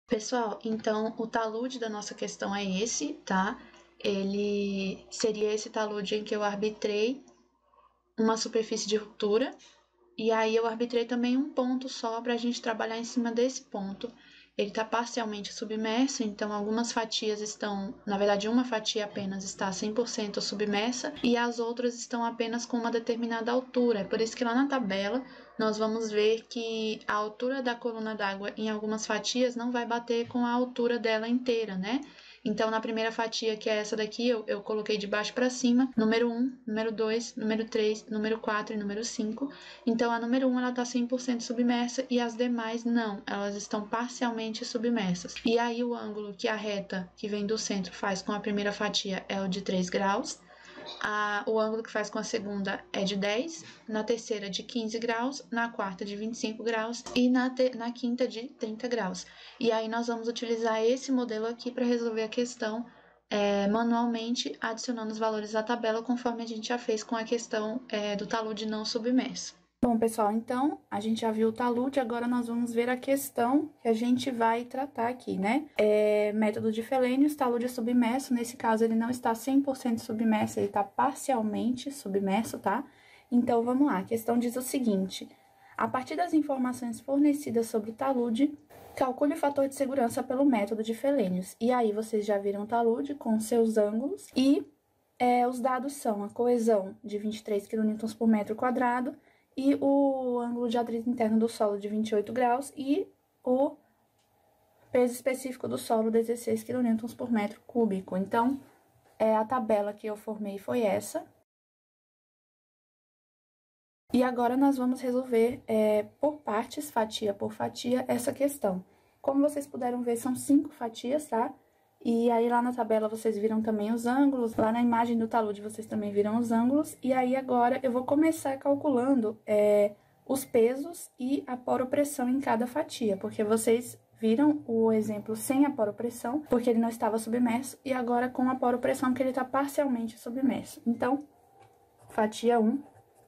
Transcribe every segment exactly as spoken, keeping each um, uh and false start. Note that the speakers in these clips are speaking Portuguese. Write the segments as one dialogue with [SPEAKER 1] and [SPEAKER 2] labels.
[SPEAKER 1] Pessoal, então o talude da nossa questão é esse, tá? Ele seria esse talude em que eu arbitrei uma superfície de ruptura, e aí eu arbitrei também um ponto só para a gente trabalhar em cima desse ponto. Ele está parcialmente submerso, então algumas fatias estão, na verdade uma fatia apenas está cem por cento submersa e as outras estão apenas com uma determinada altura. É por isso que lá na tabela nós vamos ver que a altura da coluna d'água em algumas fatias não vai bater com a altura dela inteira, né? Então, na primeira fatia, que é essa daqui, eu, eu coloquei de baixo para cima, número um, número dois, número três, número quatro e número cinco. Então, a número um, ela está cem por cento submersa e as demais não, elas estão parcialmente submersas. E aí, o ângulo que a reta que vem do centro faz com a primeira fatia é o de três graus. A, o ângulo que faz com a segunda é de dez, na terceira de quinze graus, na quarta de vinte e cinco graus e na, te, na quinta de trinta graus. E aí nós vamos utilizar esse modelo aqui para resolver a questão é, manualmente, adicionando os valores da tabela, conforme a gente já fez com a questão é, do talude não submerso.
[SPEAKER 2] Bom, pessoal, então, a gente já viu o talude, agora nós vamos ver a questão que a gente vai tratar aqui, né? É, método de Felênius, talude submerso, nesse caso ele não está cem por cento submerso, ele está parcialmente submerso, tá? Então, vamos lá, a questão diz o seguinte: a partir das informações fornecidas sobre o talude, calcule o fator de segurança pelo método de Felênius. E aí, vocês já viram o talude com seus ângulos e é, os dados são a coesão de vinte e três quilonewtons por metro quadrado, e o ângulo de atrito interno do solo de vinte e oito graus e o peso específico do solo dezesseis quilonewtons por metro cúbico. Então, é, a tabela que eu formei foi essa. E agora nós vamos resolver é, por partes, fatia por fatia, essa questão. Como vocês puderam ver, são cinco fatias, tá? E aí, lá na tabela, vocês viram também os ângulos. Lá na imagem do talude, vocês também viram os ângulos. E aí, agora, eu vou começar calculando é, os pesos e a poropressão em cada fatia. Porque vocês viram o exemplo sem a poropressão, porque ele não estava submerso. E agora, com a poropressão, que ele está parcialmente submerso. Então, fatia um.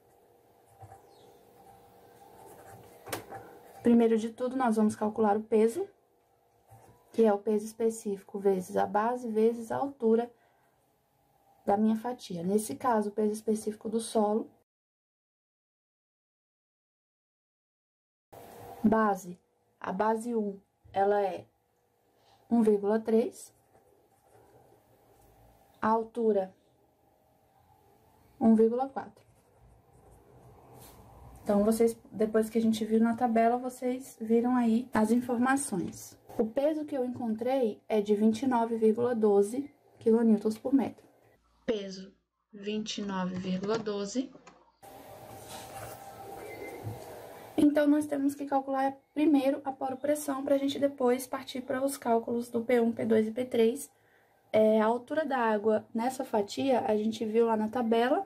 [SPEAKER 2] Primeiro de tudo, nós vamos calcular o peso, que é o peso específico vezes a base, vezes a altura da minha fatia. Nesse caso, o peso específico do solo. Base, a base um, ela é um vírgula três. A altura, um vírgula quatro. Então, vocês, depois que a gente viu na tabela, vocês viram aí as informações. O peso que eu encontrei é de vinte e nove vírgula doze quilonewtons por metro.
[SPEAKER 1] Peso, vinte e nove vírgula doze.
[SPEAKER 2] Então, nós temos que calcular primeiro a poropressão para a gente depois partir para os cálculos do P um, P dois e P três. É, a altura da água nessa fatia, a gente viu lá na tabela.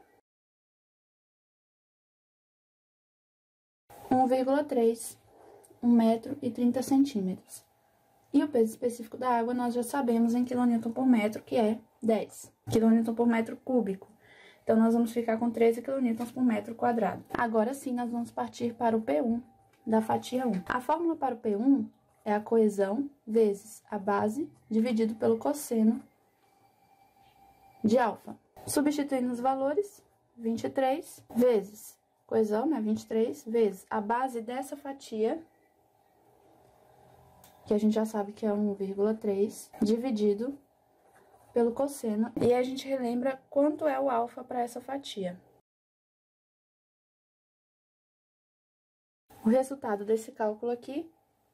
[SPEAKER 2] um vírgula três, um metro e trinta centímetros. E o peso específico da água nós já sabemos em quilonewton por metro, que é dez quilonewton por metro cúbico. Então, nós vamos ficar com treze quilonewtons por metro quadrado. Agora sim, nós vamos partir para o P um da fatia um. A fórmula para o P um é a coesão vezes a base dividido pelo cosseno de alfa. Substituindo os valores, vinte e três vezes coesão, né, vinte e três, vezes a base dessa fatia, que a gente já sabe que é um vírgula três, dividido pelo cosseno, e a gente relembra quanto é o alfa para essa fatia. O resultado desse cálculo aqui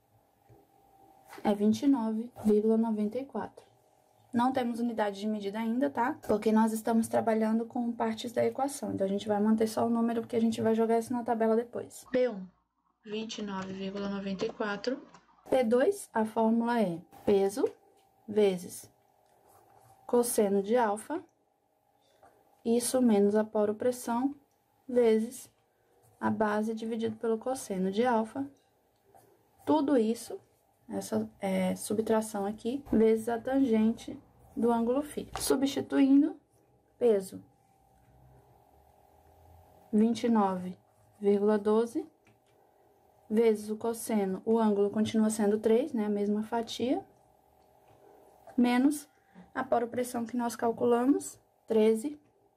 [SPEAKER 2] é vinte e nove vírgula noventa e quatro. Não temos unidade de medida ainda, tá? Porque nós estamos trabalhando com partes da equação. Então, a gente vai manter só o número, porque a gente vai jogar isso na tabela depois.
[SPEAKER 1] P um, vinte e nove vírgula noventa e quatro.
[SPEAKER 2] P dois, a fórmula é peso vezes cosseno de alfa, isso menos a poropressão, vezes a base dividido pelo cosseno de alfa. Tudo isso, essa é, subtração aqui, vezes a tangente do ângulo φ. Substituindo, peso vinte e nove vírgula doze vezes o cosseno, o ângulo continua sendo três, né? A mesma fatia, menos a poropressão que nós calculamos, treze,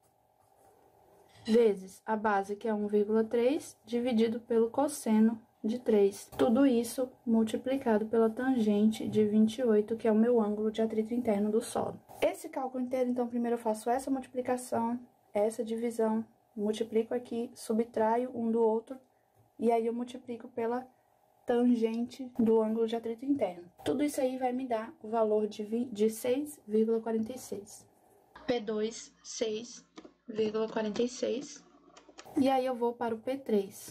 [SPEAKER 2] vezes a base, que é um vírgula três, dividido pelo cosseno de três. Tudo isso multiplicado pela tangente de vinte e oito, que é o meu ângulo de atrito interno do solo. Esse cálculo inteiro, então, primeiro eu faço essa multiplicação, essa divisão, multiplico aqui, subtraio um do outro, e aí eu multiplico pela tangente do ângulo de atrito interno. Tudo isso aí vai me dar o valor de, de seis vírgula quarenta e seis.
[SPEAKER 1] P dois, seis vírgula quarenta e seis.
[SPEAKER 2] E aí eu vou para o P três.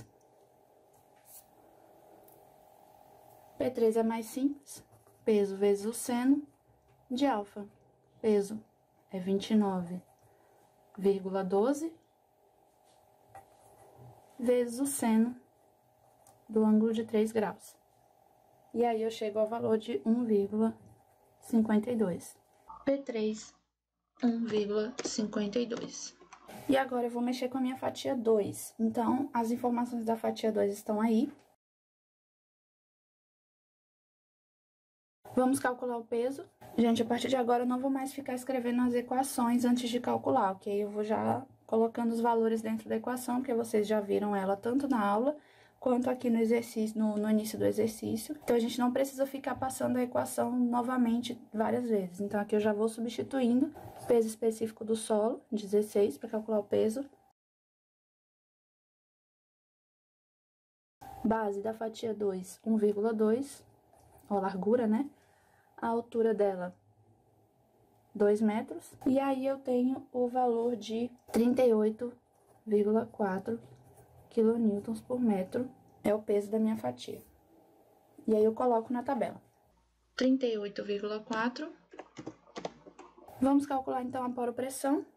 [SPEAKER 2] P três é mais simples, peso vezes o seno de alfa. Peso é vinte e nove vírgula doze vezes o seno do ângulo de três graus. E aí eu chego ao valor de um vírgula cinquenta e dois.
[SPEAKER 1] P três, um vírgula cinquenta e dois.
[SPEAKER 2] E agora eu vou mexer com a minha fatia dois. Então, as informações da fatia dois estão aí. Vamos calcular o peso. Gente, a partir de agora eu não vou mais ficar escrevendo as equações antes de calcular, ok? Eu vou já colocando os valores dentro da equação, porque vocês já viram ela tanto na aula quanto aqui no exercício, no, no início do exercício. Então, a gente não precisa ficar passando a equação novamente várias vezes. Então, aqui eu já vou substituindo peso específico do solo, dezesseis, para calcular o peso. Base da fatia dois, um vírgula dois, ó, a largura, né? A altura dela, dois metros. E aí eu tenho o valor de trinta e oito vírgula quatro quilonewtons por metro, é o peso da minha fatia. E aí eu coloco na tabela.
[SPEAKER 1] trinta e oito vírgula quatro.
[SPEAKER 2] Vamos calcular então a poropressão.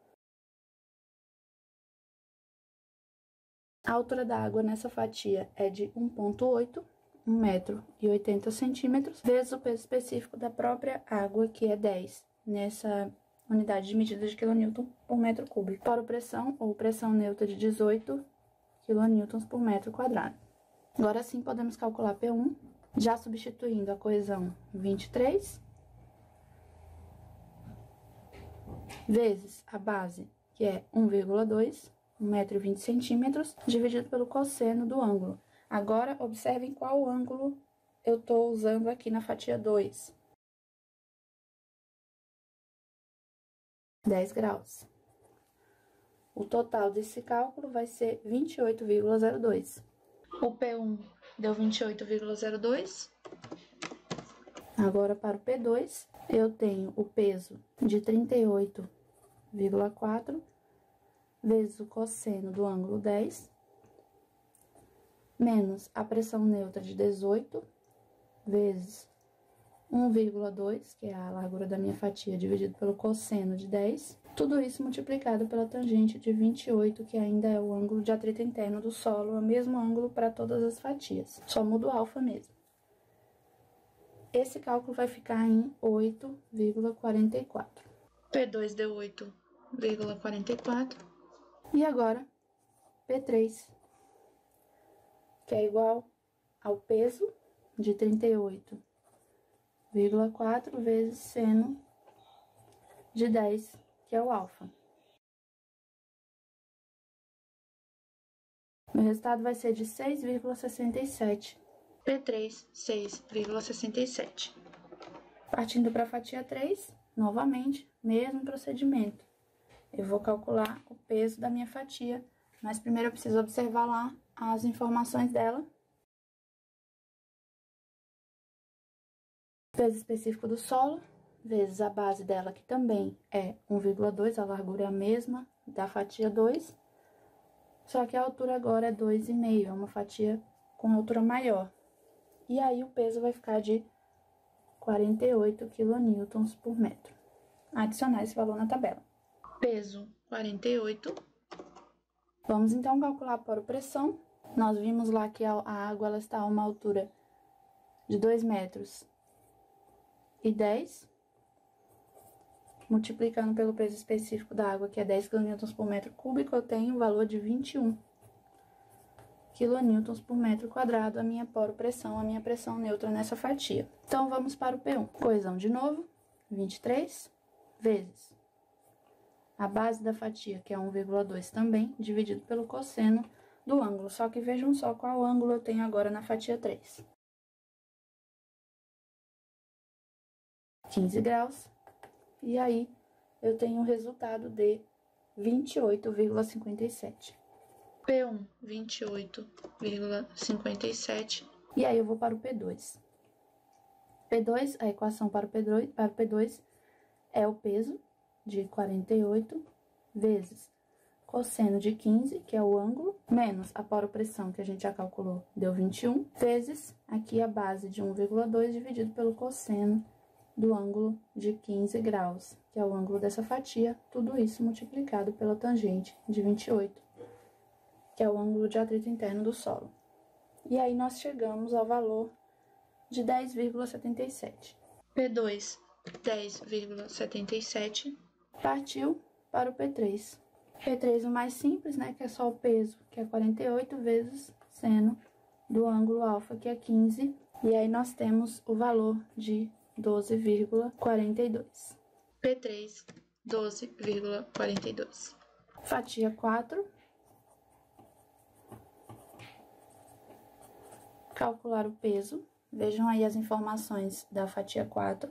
[SPEAKER 2] A altura da água nessa fatia é de um vírgula oito, um metro e oitenta centímetros, vezes o peso específico da própria água, que é dez, nessa unidade de medida de quilonewton por metro cúbico. Poropressão ou pressão neutra de dezoito quilonewtons por metro quadrado. Agora sim podemos calcular P um, já substituindo a coesão vinte e três, vezes a base, que é um vírgula dois, um metro e vinte centímetros, dividido pelo cosseno do ângulo. Agora, observem qual ângulo eu estou usando aqui na fatia dois. dez graus. O total desse cálculo vai ser vinte e oito vírgula zero dois.
[SPEAKER 1] O P um deu vinte e oito vírgula zero dois.
[SPEAKER 2] Agora, para o P dois, eu tenho o peso de trinta e oito vírgula quatro vezes o cosseno do ângulo dez, menos a pressão neutra de dezoito, vezes um vírgula dois, que é a largura da minha fatia, dividido pelo cosseno de dez. Tudo isso multiplicado pela tangente de vinte e oito, que ainda é o ângulo de atrito interno do solo, é o mesmo ângulo para todas as fatias, só muda o alfa mesmo. Esse cálculo vai ficar em oito vírgula quarenta e quatro.
[SPEAKER 1] P dois deu oito vírgula quarenta e quatro.
[SPEAKER 2] E agora, P três, que é igual ao peso de trinta e oito vírgula quatro vezes seno de dez, que é o alfa. O resultado vai ser de seis vírgula sessenta e sete.
[SPEAKER 1] P três, seis vírgula sessenta e sete.
[SPEAKER 2] Partindo para a fatia três, novamente, mesmo procedimento. Eu vou calcular o peso da minha fatia, mas primeiro eu preciso observar lá as informações dela. Peso específico do solo, vezes a base dela, que também é um vírgula dois, a largura é a mesma da fatia dois, só que a altura agora é dois vírgula cinco, é uma fatia com altura maior. E aí o peso vai ficar de quarenta e oito quilonewtons por metro. Adicionar esse valor na tabela.
[SPEAKER 1] Peso, quarenta e oito.
[SPEAKER 2] Vamos então calcular a poropressão. Nós vimos lá que a água ela está a uma altura de dois metros e dez. Multiplicando pelo peso específico da água, que é dez quilonewtons por metro cúbico, eu tenho o valor de vinte e um quilonewtons por metro quadrado, a minha poropressão, a minha pressão neutra nessa fatia. Então, vamos para o P um. Coesão de novo, vinte e três, vezes a base da fatia, que é um vírgula dois também, dividido pelo cosseno do ângulo. Só que vejam só qual ângulo eu tenho agora na fatia três. quinze graus. E aí, eu tenho o resultado de vinte e oito vírgula cinquenta e sete.
[SPEAKER 1] P um, vinte e oito vírgula cinquenta e sete.
[SPEAKER 2] E aí, eu vou para o P dois. P dois, a equação para o P dois, para o P dois é o peso de quarenta e oito vezes cosseno de quinze, que é o ângulo, menos a poropressão, que a gente já calculou, deu vinte e um, vezes aqui a base de um vírgula dois dividido pelo cosseno do ângulo de quinze graus, que é o ângulo dessa fatia, tudo isso multiplicado pela tangente de vinte e oito, que é o ângulo de atrito interno do solo. E aí, nós chegamos ao valor de dez vírgula setenta e sete.
[SPEAKER 1] P dois, dez vírgula setenta e sete.
[SPEAKER 2] Partiu para o P três. P três o mais simples, né, que é só o peso, que é quarenta e oito vezes seno do ângulo alfa, que é quinze. E aí, nós temos o valor de doze vírgula quarenta e dois.
[SPEAKER 1] P três, doze vírgula quarenta e dois.
[SPEAKER 2] Fatia quatro. Calcular o peso. Vejam aí as informações da fatia quatro.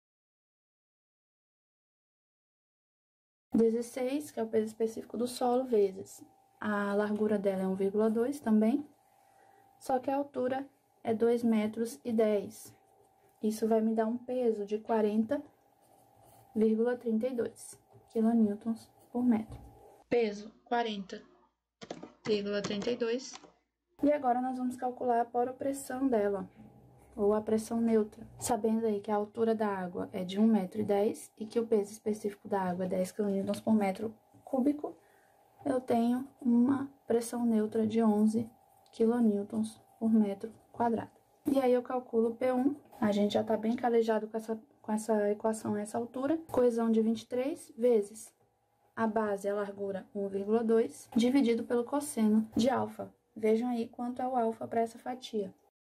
[SPEAKER 2] dezesseis, que é o peso específico do solo, vezes a largura dela é um vírgula dois também, só que a altura é dois metros e dez. Isso vai me dar um peso de quarenta vírgula trinta e dois quilonewtons por metro.
[SPEAKER 1] Peso quarenta vírgula trinta e dois.
[SPEAKER 2] E agora nós vamos calcular a poropressão dela, ou a pressão neutra, sabendo aí que a altura da água é de um metro e dez e que o peso específico da água é dez quilonewtons por metro cúbico, eu tenho uma pressão neutra de onze quilonewtons por metro quadrado. E aí eu calculo P um, a gente já está bem calejado com essa, com essa equação a essa altura, coesão de vinte e três vezes a base, a largura um vírgula dois, dividido pelo cosseno de alfa. Vejam aí quanto é o alfa para essa fatia.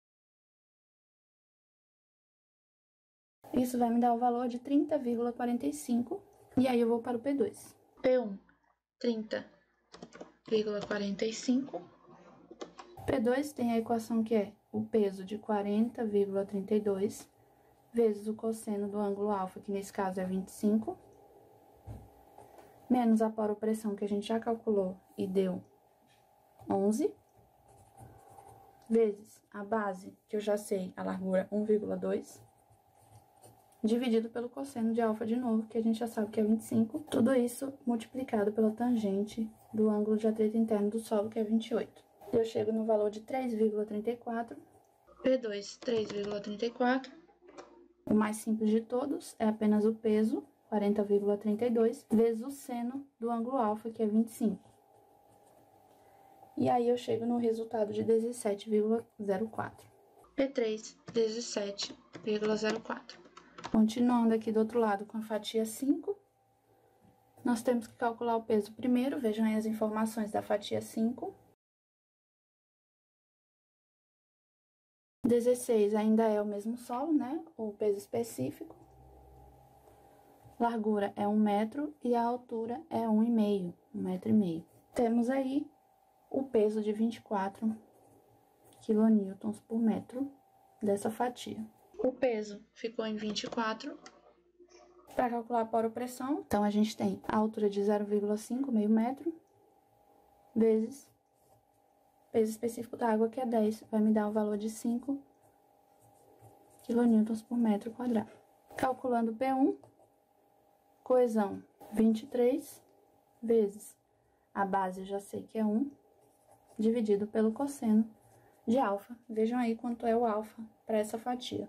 [SPEAKER 2] Isso vai me dar o valor de trinta vírgula quarenta e cinco, e aí eu vou para o P dois.
[SPEAKER 1] P um, trinta vírgula quarenta e cinco.
[SPEAKER 2] P dois tem a equação que é o peso de quarenta vírgula trinta e dois vezes o cosseno do ângulo alfa, que nesse caso é vinte e cinco, menos a poropressão, que a gente já calculou e deu onze, vezes a base, que eu já sei, a largura um vírgula dois, dividido pelo cosseno de alfa de novo, que a gente já sabe que é vinte e cinco. Tudo isso multiplicado pela tangente do ângulo de atrito interno do solo, que é vinte e oito. Eu chego no valor de três vírgula trinta e quatro.
[SPEAKER 1] P dois, três vírgula trinta e quatro.
[SPEAKER 2] O mais simples de todos é apenas o peso, quarenta vírgula trinta e dois, vezes o seno do ângulo alfa, que é vinte e cinco. E aí eu chego no resultado de dezessete vírgula zero quatro.
[SPEAKER 1] P três, dezessete vírgula zero quatro.
[SPEAKER 2] Continuando aqui do outro lado com a fatia cinco, nós temos que calcular o peso primeiro. Vejam aí as informações da fatia cinco. dezesseis ainda é o mesmo solo, né? O peso específico. Largura é um metro e a altura é um e meio, um metro e meio. Temos aí o peso de vinte e quatro quilonewtons por metro dessa fatia.
[SPEAKER 1] O peso ficou em vinte e quatro.
[SPEAKER 2] Para calcular a poropressão, então a gente tem a altura de zero vírgula cinco, meio metro, vezes peso específico da água, que é dez, vai me dar o valor de cinco quilonewtons por metro quadrado. Calculando P um, coesão vinte e três vezes a base, eu já sei que é um, dividido pelo cosseno de alfa. Vejam aí quanto é o alfa para essa fatia.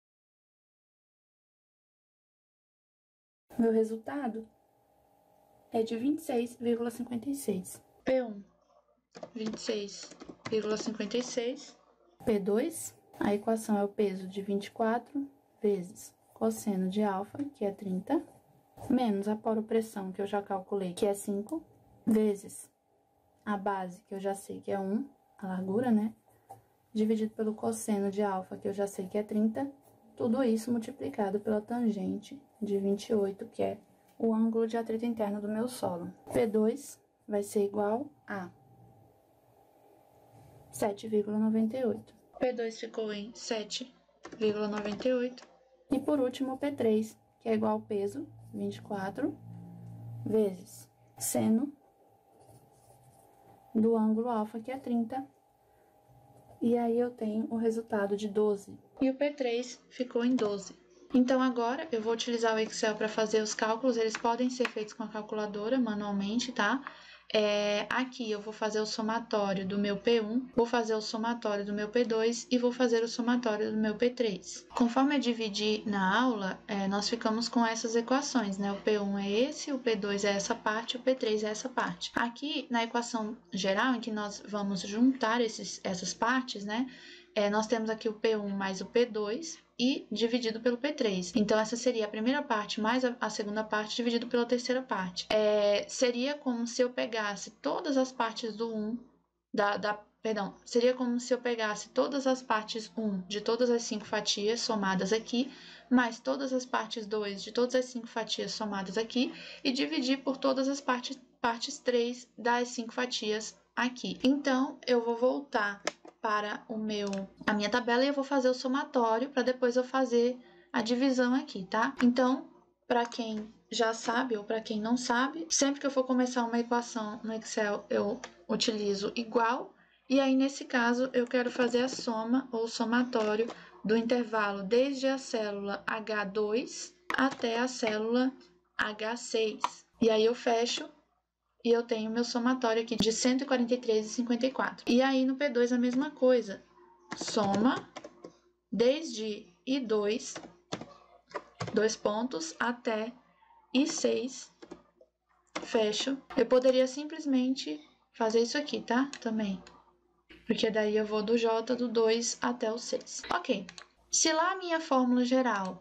[SPEAKER 2] Meu resultado é de vinte e seis vírgula cinquenta e seis.
[SPEAKER 1] P um, vinte e seis vírgula cinquenta e seis.
[SPEAKER 2] P dois, a equação é o peso de vinte e quatro vezes cosseno de alfa, que é trinta, menos a poropressão, que eu já calculei, que é cinco, vezes a base, que eu já sei que é um, a largura, né? Dividido pelo cosseno de alfa, que eu já sei que é trinta. Tudo isso multiplicado pela tangente de vinte e oito, que é o ângulo de atrito interno do meu solo. P dois vai ser igual a sete vírgula noventa e oito.
[SPEAKER 1] P dois ficou em sete vírgula noventa e oito.
[SPEAKER 2] E por último, o P três, que é igual ao peso, vinte e quatro, vezes seno do ângulo alfa, que é trinta. E aí eu tenho o resultado de doze.
[SPEAKER 1] E o P três ficou em doze. Então, agora, eu vou utilizar o Excel para fazer os cálculos. Eles podem ser feitos com a calculadora, manualmente, tá? É, aqui eu vou fazer o somatório do meu P um, vou fazer o somatório do meu P dois e vou fazer o somatório do meu P três. Conforme eu dividi na aula, é, nós ficamos com essas equações, né? O P um é esse, o P dois é essa parte, o P três é essa parte. Aqui, na equação geral, em que nós vamos juntar esses, essas partes, né? É, nós temos aqui o P um mais o P dois e dividido pelo P três. Então, essa seria a primeira parte mais a, a segunda parte dividido pela terceira parte. É, seria como se eu pegasse todas as partes do um, da, da, perdão, seria como se eu pegasse todas as partes um de todas as cinco fatias somadas aqui, mais todas as partes dois de todas as cinco fatias somadas aqui, e dividir por todas as partes, partes três das cinco fatias aqui. Então, eu vou voltar para o meu, a minha tabela e eu vou fazer o somatório para depois eu fazer a divisão aqui, tá? Então, para quem já sabe ou para quem não sabe, sempre que eu for começar uma equação no Excel, eu utilizo igual, e aí nesse caso eu quero fazer a soma ou somatório do intervalo desde a célula H dois até a célula H seis. E aí eu fecho e eu tenho meu somatório aqui de cento e quarenta e três vírgula cinquenta e quatro. E aí no P dois a mesma coisa. Soma desde I dois, dois pontos, até I seis, fecho. Eu poderia simplesmente fazer isso aqui, tá? Também. Porque daí eu vou do J do dois até o seis. Ok. Se lá a minha fórmula geral,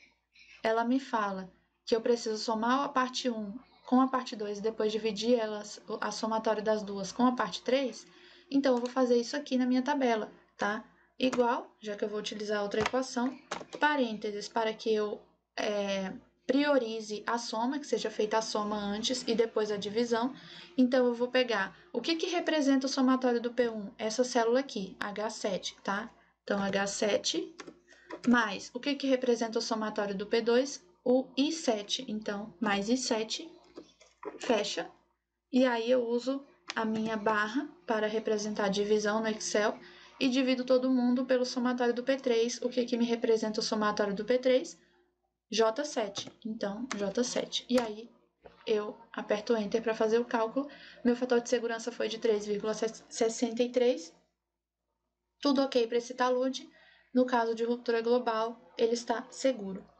[SPEAKER 1] ela me fala que eu preciso somar a parte um com a parte dois e depois dividir elas, a somatória das duas com a parte três, então eu vou fazer isso aqui na minha tabela, tá? Igual, já que eu vou utilizar outra equação, parênteses para que eu é, priorize a soma, que seja feita a soma antes e depois a divisão. Então, eu vou pegar o que, que representa o somatório do P um? Essa célula aqui, H sete, tá? Então, H sete mais o que, que representa o somatório do P dois? O I sete, então, mais I sete, fecha, e aí eu uso a minha barra para representar a divisão no Excel e divido todo mundo pelo somatório do P três. O que, que me representa o somatório do P três? J sete, então J sete. E aí eu aperto Enter para fazer o cálculo. Meu fator de segurança foi de três vírgula sessenta e três. Tudo ok para esse talude. No caso de ruptura global, ele está seguro.